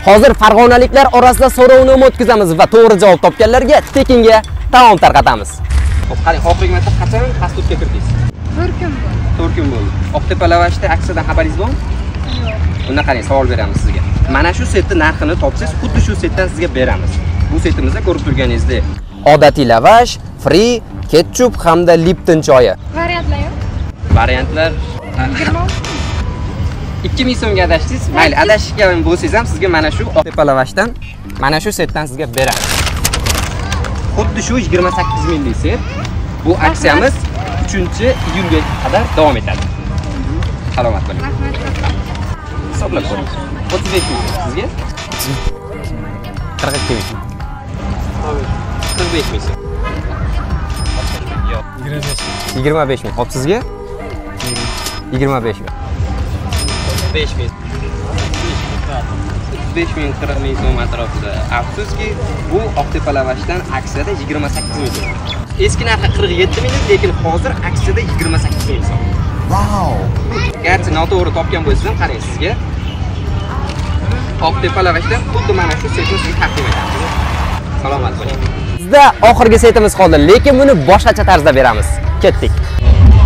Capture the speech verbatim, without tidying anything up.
Hozir farg'onaliklar orasida so'rovnoma o'tkazamiz va to'g'ri javob topganlarga tekinga taom tarqatamiz. Xo'p, qarang, oxirgi marta qachon fast foodga kirdingiz? to'rt kun bo'ldi. to'rt kun bo'ldi. Oqtepa lavashda aksiyadan xabaringiz bormi? Yo'q. Unda qarang, savol beramiz sizga. Mana shu setni narxini topsangiz, xuddi shu setdan sizga beramiz. Bu setimizda ko'rib turganingizdek, odatiy lavash, free, ketchup hamda Lipton choyi. Variantlar yo'q. Variantlar ikki ming so'mga adashdingiz. Mayli, adashgan bo'lsangiz ham sizga mana shu Oqtepa lavashdan, mana shu setdan sizga beramiz. Xuddi shu yigirma sakkiz minglik set. Bu aksiyamiz uchinchi iyulga qadar davom etadi. Salomat bo'ling. Hisoblab ko'ring. o'ttiz besh ming sizga? qirq ikki ming. qirq besh ming. yigirma besh ming. Hop sizga? yigirma besh ming. besh ming. besh ming qirq ming so'm atrofida. Afsuski, bu Oqtepa lavashdan aksiyada yigirma sakkiz ming so'm. Eski narxi qirq yetti ming, lekin hozir aksiyada yigirma sakkiz ming so'm. Wow! Garchi noto'g'ri topgan bo'lsangiz ham qarang sizga. Oqtepa lavashdan xuddi mana shu setni sizga taqdim etamiz. Salomat bo'ling. Bizda oxirgi setimiz qoldi, lekin buni boshqacha tarzda beramiz. Ketdik.